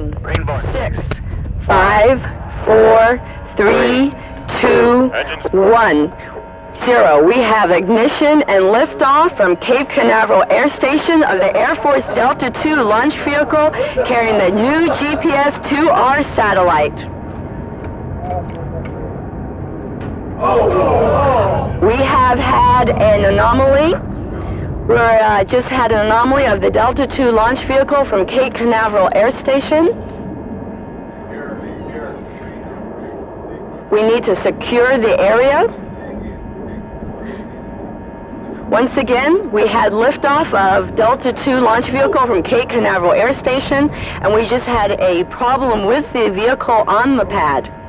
7, 6, 5, 4, 3, 2, 1, 0. We have ignition and liftoff from Cape Canaveral Air Station of the Air Force DeltaII launch vehicle carrying the new GPS IIR satellite. We have had an anomaly. We just had an anomaly of the DeltaII launch vehicle from Cape Canaveral Air Station. We need to secure the area. Once again, we had liftoff of DeltaII launch vehicle from Cape Canaveral Air Station, and we just had a problem with the vehicle on the pad.